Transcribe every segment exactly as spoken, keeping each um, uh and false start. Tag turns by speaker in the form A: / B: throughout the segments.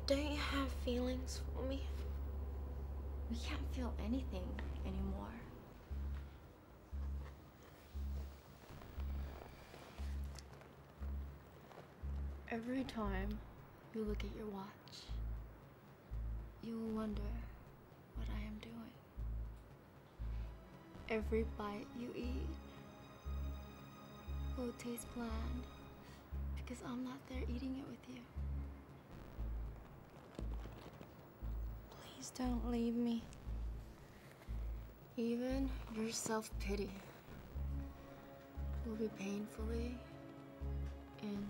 A: Don't you have feelings for me?
B: We can't feel anything anymore. Every time you look at your watch, you will wonder what I am doing. Every bite you eat will taste bland because I'm not there eating it with you. Please don't leave me. Even your self-pity will be painfully incomplete.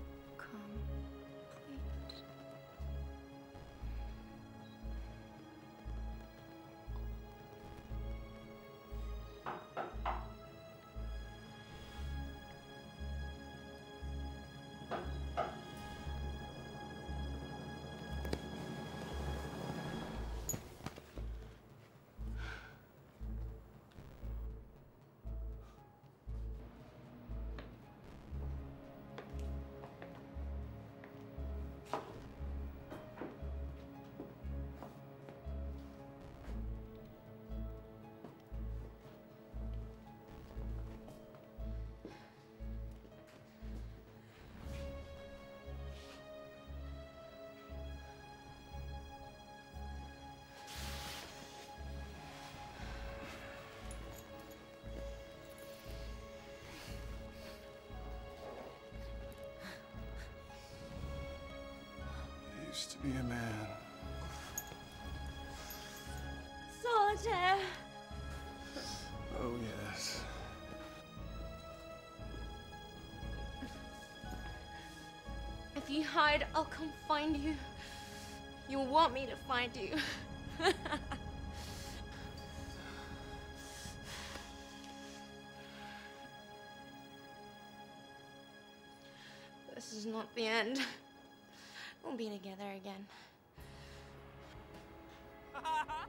C: Used to be a man.
A: Solitaire!
C: Oh, yes.
A: If you hide, I'll come find you. You want me to find you. This is not the end. We'll be together again.